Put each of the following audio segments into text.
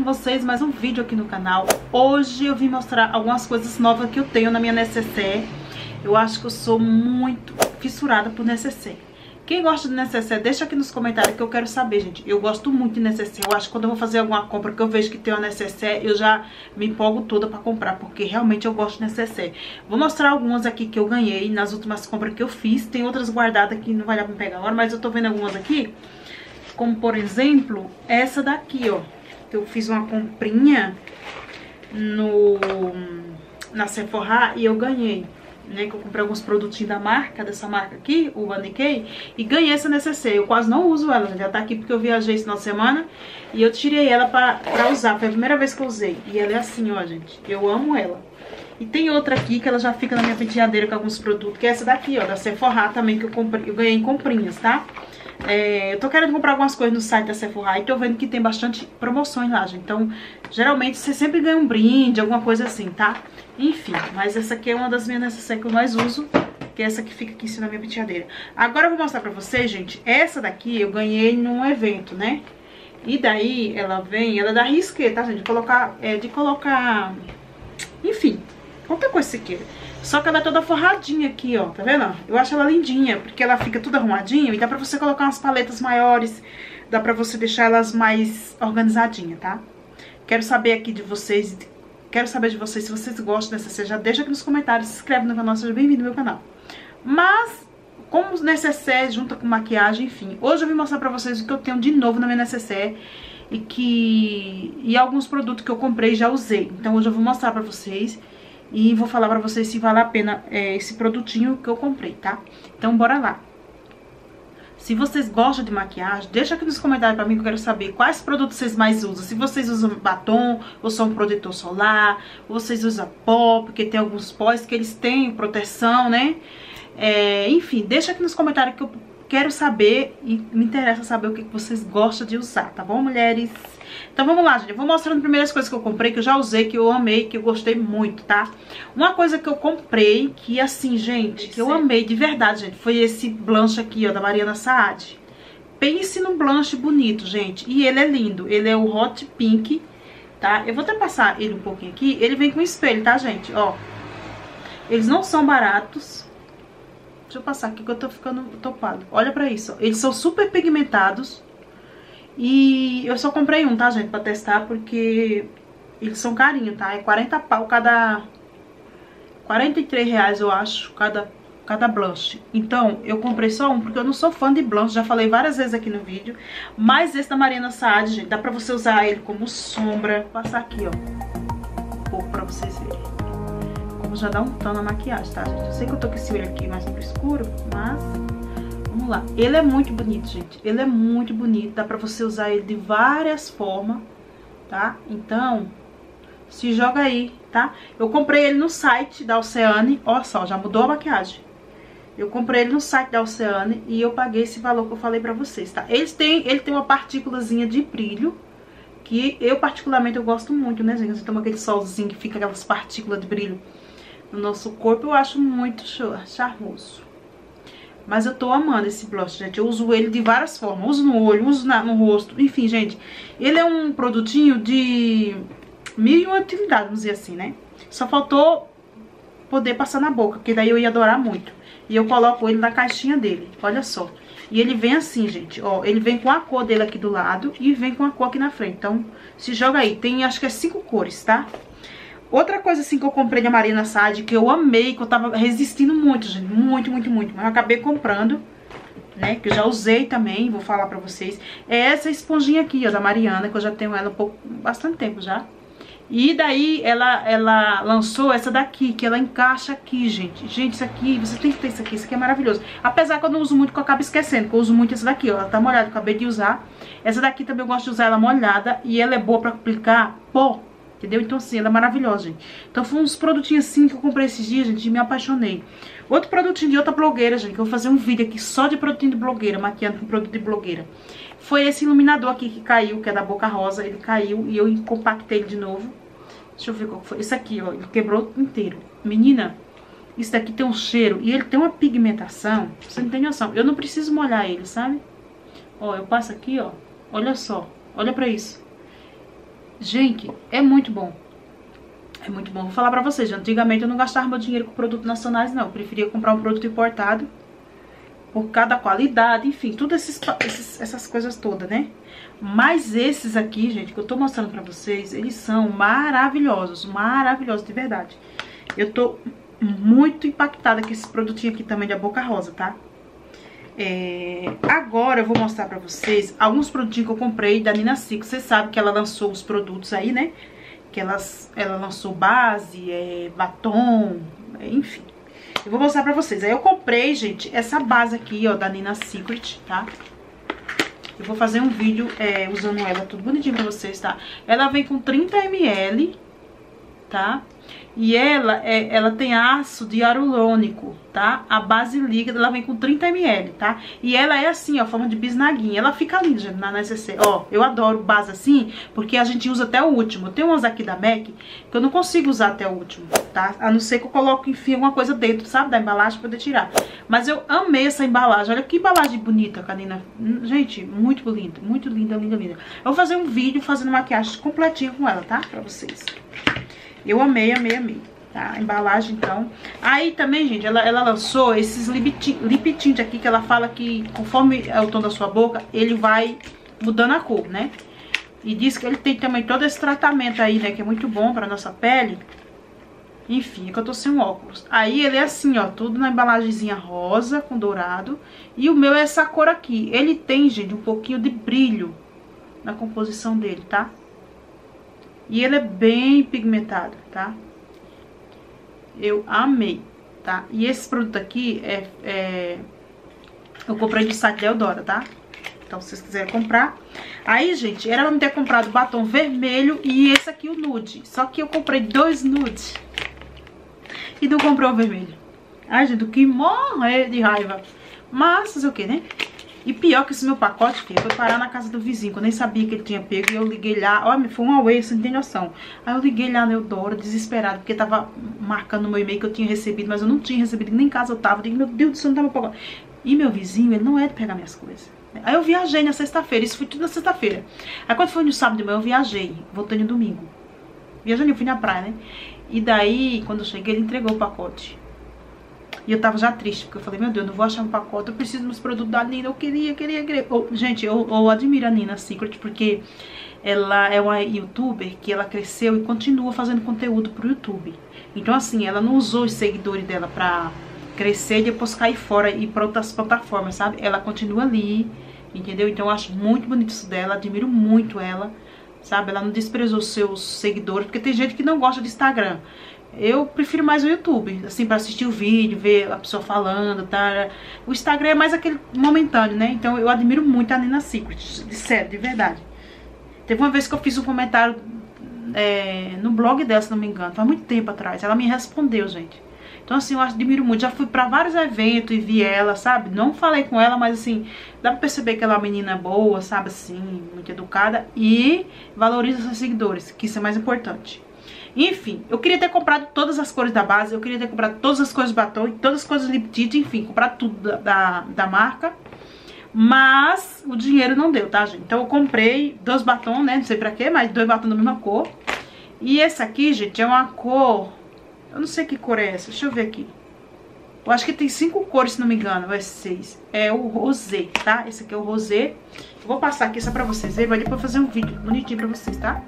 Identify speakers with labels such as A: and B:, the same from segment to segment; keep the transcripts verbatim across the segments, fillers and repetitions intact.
A: vocês mais um vídeo aqui no canal. Hoje eu vim mostrar algumas coisas novas que eu tenho na minha necessaire. Eu acho que eu sou muito fissurada por necessaire. Quem gosta de necessaire, deixa aqui nos comentários que eu quero saber, gente. Eu gosto muito de necessaire. Eu acho que quando eu vou fazer alguma compra que eu vejo que tem uma necessaire, eu já me empolgo toda pra comprar, porque realmente eu gosto de necessaire. Vou mostrar algumas aqui que eu ganhei nas últimas compras que eu fiz. Tem outras guardadas que não vai dar pra pegar agora, mas eu tô vendo algumas aqui. Como, por exemplo, essa daqui, ó. Eu fiz uma comprinha no, na Sephora e eu ganhei, né? Que eu comprei alguns produtinhos da marca, dessa marca aqui, o Vaniquei, e ganhei essa necessaire. Eu quase não uso ela, já tá aqui porque eu viajei esse final de semana e eu tirei ela pra, pra usar. Foi a primeira vez que eu usei. E ela é assim, ó, gente. Eu amo ela. E tem outra aqui que ela já fica na minha penteadeira com alguns produtos, que é essa daqui, ó, da Sephora também, que eu, comprei, eu ganhei em comprinhas, tá? É, eu tô querendo comprar algumas coisas no site da Sephora e tô vendo que tem bastante promoções lá, gente. Então, geralmente, você sempre ganha um brinde, alguma coisa assim, tá? Enfim, mas essa aqui é uma das minhas necessárias que eu mais uso, que é essa que fica aqui em cima da minha penteadeira. Agora eu vou mostrar pra vocês, gente, essa daqui eu ganhei num evento, né? E daí, ela vem, ela é da Risqué, tá, gente? De colocar, é, de colocar, enfim, qualquer coisa que você queira. Só que ela é toda forradinha aqui, ó, tá vendo? Eu acho ela lindinha, porque ela fica toda arrumadinha e dá pra você colocar umas paletas maiores, dá pra você deixar elas mais organizadinhas, tá? Quero saber aqui de vocês, quero saber de vocês se vocês gostam dessa, você já deixa aqui nos comentários, se inscreve no canal, seja bem-vindo ao meu canal. Mas, como necessaire junta com maquiagem, enfim, hoje eu vim mostrar pra vocês o que eu tenho de novo na minha necessaire e que... e alguns produtos que eu comprei e já usei. Então hoje eu vou mostrar pra vocês e vou falar pra vocês se vale a pena é, esse produtinho que eu comprei, tá? Então bora lá. Se vocês gostam de maquiagem, deixa aqui nos comentários pra mim que eu quero saber quais produtos vocês mais usam. Se vocês usam batom, ou só um protetor solar, ou vocês usam pó, porque tem alguns pós que eles têm proteção, né? É, enfim, deixa aqui nos comentários que eu quero saber e me interessa saber o que vocês gostam de usar, tá bom, mulheres? Então vamos lá, gente. Eu vou mostrando primeiras coisas que eu comprei, que eu já usei, que eu amei, que eu gostei muito, tá? Uma coisa que eu comprei, que assim, gente, que eu amei de verdade, gente, foi esse blush aqui, ó, da Mariana Saad. Pense num blush bonito, gente. E ele é lindo. Ele é o Hot Pink, tá? Eu vou até passar ele um pouquinho aqui. Ele vem com espelho, tá, gente? Ó. Eles não são baratos. Deixa eu passar aqui que eu tô ficando topado. Olha pra isso, ó. Eles são super pigmentados. E eu só comprei um, tá, gente, pra testar, porque eles são carinhos, tá? É quarenta pau cada... quarenta e três reais, eu acho, cada, cada blush. Então, eu comprei só um, porque eu não sou fã de blush, já falei várias vezes aqui no vídeo. Mas esse da Mariana Saad, gente, dá pra você usar ele como sombra. Vou passar aqui, ó, um pouco pra vocês verem. Como já dá um tom na maquiagem, tá, gente? Eu sei que eu tô com esse olho aqui mais pro escuro, mas... vamos lá. Ele é muito bonito, gente. Ele é muito bonito. Dá pra você usar ele de várias formas, tá? Então, se joga aí, tá? Eu comprei ele no site da Oceane. Olha só, já mudou a maquiagem. Eu comprei ele no site da Oceane e eu paguei esse valor que eu falei pra vocês, tá? Eles têm, ele tem uma partículazinha de brilho, que eu particularmente eu gosto muito, né, gente? Você toma aquele solzinho que fica aquelas partículas de brilho no nosso corpo. Eu acho muito charmoso. Mas eu tô amando esse blush, gente. Eu uso ele de várias formas. Uso no olho, uso na, no rosto. Enfim, gente. Ele é um produtinho de mil e uma utilidades, vamos dizer assim, né? Só faltou poder passar na boca, porque daí eu ia adorar muito. E eu coloco ele na caixinha dele. Olha só. E ele vem assim, gente. Ó, ele vem com a cor dele aqui do lado e vem com a cor aqui na frente. Então, se joga aí. Tem, acho que é cinco cores, tá? Outra coisa assim que eu comprei da Mariana Saad, que eu amei, que eu tava resistindo muito, gente, muito, muito, muito, mas eu acabei comprando, né, que eu já usei também, vou falar pra vocês, é essa esponjinha aqui, ó, da Mariana, que eu já tenho ela um pouco, bastante tempo já. E daí ela, ela lançou essa daqui, que ela encaixa aqui, gente. Gente, isso aqui, você tem que ter isso aqui, isso aqui é maravilhoso. Apesar que eu não uso muito, que eu acabo esquecendo, que eu uso muito essa daqui, ó, ela tá molhada, eu acabei de usar. Essa daqui também eu gosto de usar ela molhada, e ela é boa pra aplicar pó. Entendeu? Então, assim, ela é maravilhosa, gente. Então, foi uns produtinhos assim que eu comprei esses dias, gente, e me apaixonei. Outro produtinho de outra blogueira, gente, que eu vou fazer um vídeo aqui só de produtinho de blogueira, maquiando com produto de blogueira. Foi esse iluminador aqui que caiu, que é da Boca Rosa. Ele caiu e eu compactei ele de novo. Deixa eu ver qual foi. Esse aqui, ó, ele quebrou inteiro. Menina, isso daqui tem um cheiro e ele tem uma pigmentação. Você não tem noção. Eu não preciso molhar ele, sabe? Ó, eu passo aqui, ó. Olha só. Olha pra isso. Gente, é muito bom. É muito bom. Vou falar pra vocês, antigamente eu não gastava meu dinheiro com produtos nacionais, não. Eu preferia comprar um produto importado por cada qualidade, enfim, todas esses, esses, essas coisas todas, né? Mas esses aqui, gente, que eu tô mostrando pra vocês, eles são maravilhosos, maravilhosos de verdade. Eu tô muito impactada com esse produtinho aqui também da Boca Rosa, tá? É... Agora eu vou mostrar pra vocês alguns produtinhos que eu comprei da Nina Secret. Vocês sabem que ela lançou os produtos aí, né? Que elas, ela lançou base, é, batom, enfim. Eu vou mostrar pra vocês. Aí eu comprei, gente, essa base aqui, ó, da Nina Secret, tá? Eu vou fazer um vídeo é, usando ela tudo bonitinho pra vocês, tá? Ela vem com trinta mililitros, tá? E ela, é, ela tem ácido hialurônico, tá? A base líquida, ela vem com trinta mililitros, tá? E ela é assim, ó, forma de bisnaguinha. Ela fica linda, gente, na N S C. Ó, eu adoro base assim, porque a gente usa até o último. Tem umas aqui da MAC que eu não consigo usar até o último, tá? A não ser que eu coloque, enfim, alguma coisa dentro, sabe? Da embalagem pra poder tirar. Mas eu amei essa embalagem. Olha que embalagem bonita, Canina. Gente, muito linda, muito linda, linda, linda. Eu vou fazer um vídeo fazendo maquiagem completinha com ela, tá? Pra vocês. Eu amei, amei, amei, tá? A embalagem, então. Aí também, gente, ela, ela lançou esses lip, lip tint aqui, que ela fala que conforme é o tom da sua boca, ele vai mudando a cor, né? E diz que ele tem também todo esse tratamento aí, né? Que é muito bom pra nossa pele. Enfim, é que eu tô sem um óculos. Aí ele é assim, ó, tudo na embalagenzinha rosa com dourado. E o meu é essa cor aqui. Ele tem, gente, um pouquinho de brilho na composição dele, tá? E ele é bem pigmentado, tá? Eu amei, tá? E esse produto aqui é... é... eu comprei do site da Eudora, tá? Então, se vocês quiserem comprar. Aí, gente, era pra me ter comprado batom vermelho e esse aqui, o nude. Só que eu comprei dois nudes. E não comprei o vermelho. Ai, gente, que morrer de raiva. Mas, fazer o que, né? E pior que esse meu pacote, filho, foi parar na casa do vizinho, que eu nem sabia que ele tinha pego. E eu liguei lá, olha, foi um away, você não tem noção. Aí eu liguei lá na Eudora, desesperado, porque tava marcando no meu e-mail que eu tinha recebido, mas eu não tinha recebido, nem em casa eu tava. Eu digo, meu Deus do céu, não tá meu pacote. E meu vizinho, ele não é de pegar minhas coisas. Aí eu viajei na sexta-feira, isso foi tudo na sexta-feira. Aí quando foi no sábado de manhã, eu viajei, voltei no domingo. Viajando, eu fui na praia, né? E daí, quando eu cheguei, ele entregou o pacote. E eu tava já triste, porque eu falei, meu Deus, eu não vou achar um pacote, eu preciso dos produtos da Nina, eu queria, queria, queria. Oh, gente, eu, eu admiro a Nina Secret, porque ela é uma youtuber que ela cresceu e continua fazendo conteúdo pro YouTube. Então, assim, ela não usou os seguidores dela pra crescer e depois cair fora e ir pra outras plataformas, sabe? Ela continua ali, entendeu? Então, eu acho muito bonito isso dela, admiro muito ela, sabe? Ela não desprezou seus seguidores, porque tem gente que não gosta de Instagram. Eu prefiro mais o YouTube, assim, pra assistir o vídeo, ver a pessoa falando, tá? O Instagram é mais aquele momentâneo, né? Então eu admiro muito a Nina Secret, de sério, de verdade. Teve uma vez que eu fiz um comentário é, no blog dela, se não me engano, faz muito tempo atrás. Ela me respondeu, gente. Então, assim, eu admiro muito. Já fui pra vários eventos e vi ela, sabe? Não falei com ela, mas, assim, dá pra perceber que ela é uma menina boa, sabe? Assim, muito educada. E valoriza seus seguidores, que isso é mais importante. Enfim, eu queria ter comprado todas as cores da base, eu queria ter comprado todas as cores de batom, todas as cores de lip tint, enfim, comprar tudo da, da, da marca. Mas o dinheiro não deu, tá, gente? Então eu comprei dois batons, né, não sei pra quê, mas dois batons da mesma cor. E esse aqui, gente, é uma cor... eu não sei que cor é essa, deixa eu ver aqui. Eu acho que tem cinco cores, se não me engano, ou é seis. É o rosé, tá? Esse aqui é o rosé. Eu vou passar aqui só pra vocês verem, mas depois fazer um vídeo bonitinho pra vocês, tá?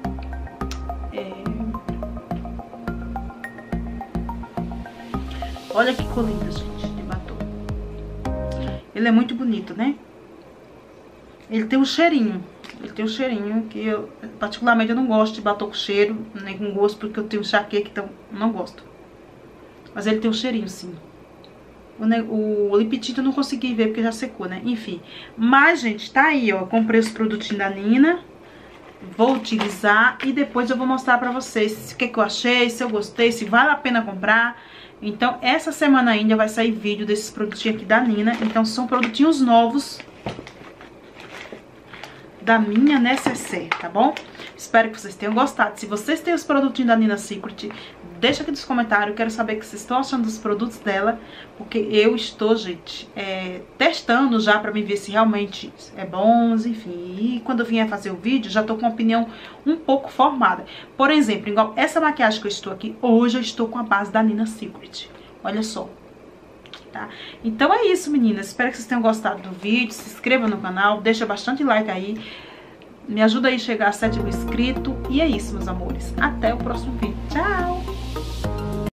A: Olha que cor linda, gente, de batom. Ele é muito bonito, né? Ele tem um cheirinho. Ele tem um cheirinho que eu, particularmente, eu não gosto de batom com cheiro, nem com gosto, porque eu tenho enxaqueca, então não gosto. Mas ele tem um cheirinho, sim. O, o lip tint eu não consegui ver, porque já secou, né? Enfim. Mas, gente, tá aí, ó. Eu comprei os produtinhos da Nina. Vou utilizar e depois eu vou mostrar pra vocês o que, que eu achei, se eu gostei, se vale a pena comprar. Então, essa semana ainda vai sair vídeo desses produtinhos aqui da Nina. Então, são produtinhos novos da minha N S C, tá bom? Espero que vocês tenham gostado. Se vocês têm os produtinhos da Nina Secret, deixa aqui nos comentários. Eu quero saber o que vocês estão achando dos produtos dela. Porque eu estou, gente, é, testando já pra me ver se realmente é bons, enfim. E quando eu vier fazer o vídeo, já tô com uma opinião um pouco formada. Por exemplo, igual essa maquiagem que eu estou aqui, hoje eu estou com a base da Nina Secret. Olha só. Tá? Então é isso, meninas. Espero que vocês tenham gostado do vídeo. Se inscreva no canal, deixa bastante like aí. Me ajuda aí a chegar a sete mil inscritos. E é isso, meus amores. Até o próximo vídeo. Tchau!